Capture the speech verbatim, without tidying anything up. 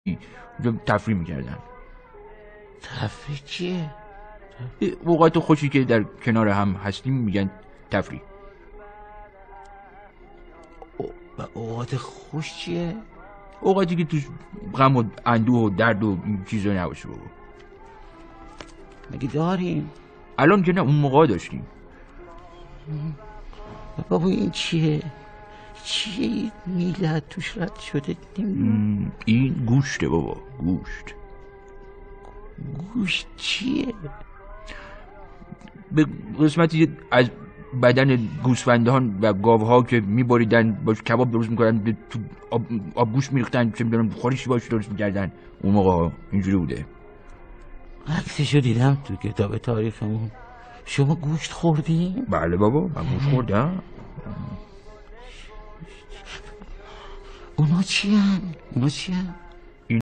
اونجا تفریح میکردن. تفریح چیه؟ اوقات خوشی که در کنار هم هستیم میگن تفریح. و اوقات خوش چیه؟ اوقاتی که توش غم و اندوه و درد و این چیزا نباشه. بابا مگه داریم؟ الان که نه، اون موقع داشتیم. بابا این چیه؟ چیه میلاد توش رد شده؟ این گوشته بابا، گوشت. گوشت چیه؟ به قسمتی از بدن گوسفندان و گاوها که میبریدن باش کباب درست میکردن، تو آب, آب گوشت میریختن، چه میدونم خورشی باش درست میکردن. اون موقع اینجوری بوده. عکسشو دیدم تو کتاب تاریخمون. شما گوشت خوردین؟ بله بابا، من گوشت خوردم. اونا چی هن؟ اونا چی هن؟